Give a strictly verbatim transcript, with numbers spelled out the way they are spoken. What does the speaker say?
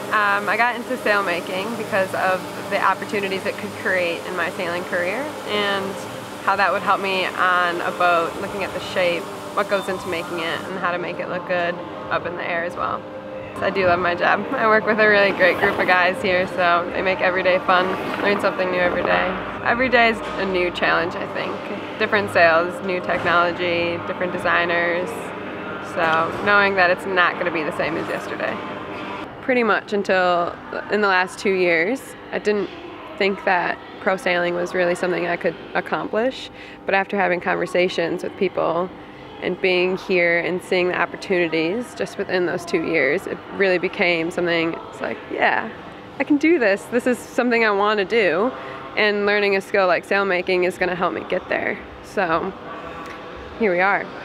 Um, I got into sail making because of the opportunities it could create in my sailing career and how that would help me on a boat, looking at the shape, what goes into making it, and how to make it look good up in the air as well. I do love my job. I work with a really great group of guys here, so they make every day fun, learn something new every day. Every day is a new challenge, I think. Different sails, new technology, different designers, so knowing that it's not going to be the same as yesterday. Pretty much until in the last two years, I didn't think that pro sailing was really something I could accomplish, but after having conversations with people and being here and seeing the opportunities just within those two years, it really became something, it's like, yeah, I can do this. This is something I want to do, and learning a skill like sail making is going to help me get there. So here we are.